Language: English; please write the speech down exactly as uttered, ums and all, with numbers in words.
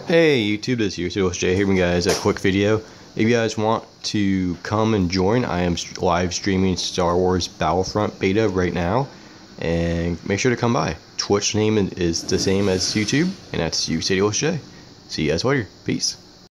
Hey YouTube, this is your Serious J here, guys. A quick video. If you guys want to come and join, I am live streaming Star Wars Battlefront beta right now, and make sure to come by. Twitch name is the same as YouTube, and that's U Serious J. See you guys later. Peace.